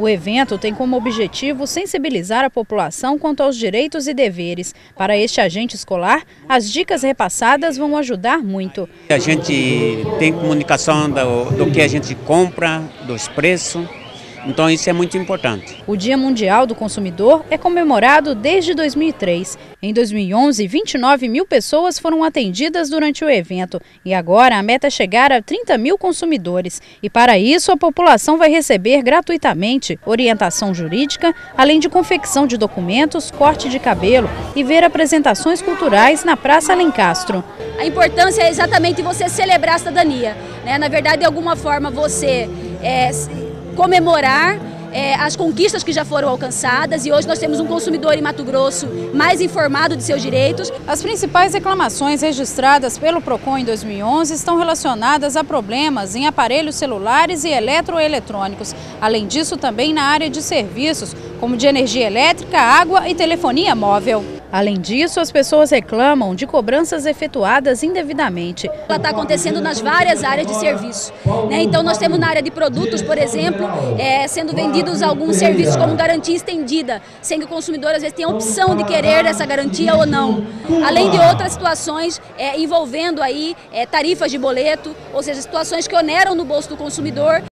O evento tem como objetivo sensibilizar a população quanto aos direitos e deveres. Para este agente escolar, as dicas repassadas vão ajudar muito. A gente tem comunicação do que a gente compra, dos preços. Então isso é muito importante. O Dia Mundial do Consumidor é comemorado desde 2003. Em 2011, 29 mil pessoas foram atendidas durante o evento. E agora a meta é chegar a 30 mil consumidores. E para isso a população vai receber gratuitamente orientação jurídica, além de confecção de documentos, corte de cabelo e ver apresentações culturais na Praça Alencastro. A importância é exatamente você celebrar a cidadania, né? Na verdade, de alguma forma você comemorar as conquistas que já foram alcançadas, e hoje nós temos um consumidor em Mato Grosso mais informado de seus direitos. As principais reclamações registradas pelo PROCON em 2011 estão relacionadas a problemas em aparelhos celulares e eletroeletrônicos. Além disso, também na área de serviços, como de energia elétrica, água e telefonia móvel. Além disso, as pessoas reclamam de cobranças efetuadas indevidamente. Ela está acontecendo nas várias áreas de serviço, né? Então nós temos na área de produtos, por exemplo, sendo vendidos alguns serviços como garantia estendida, sem que o consumidor às vezes tenha a opção de querer essa garantia ou não. Além de outras situações envolvendo aí tarifas de boleto, ou seja, situações que oneram no bolso do consumidor.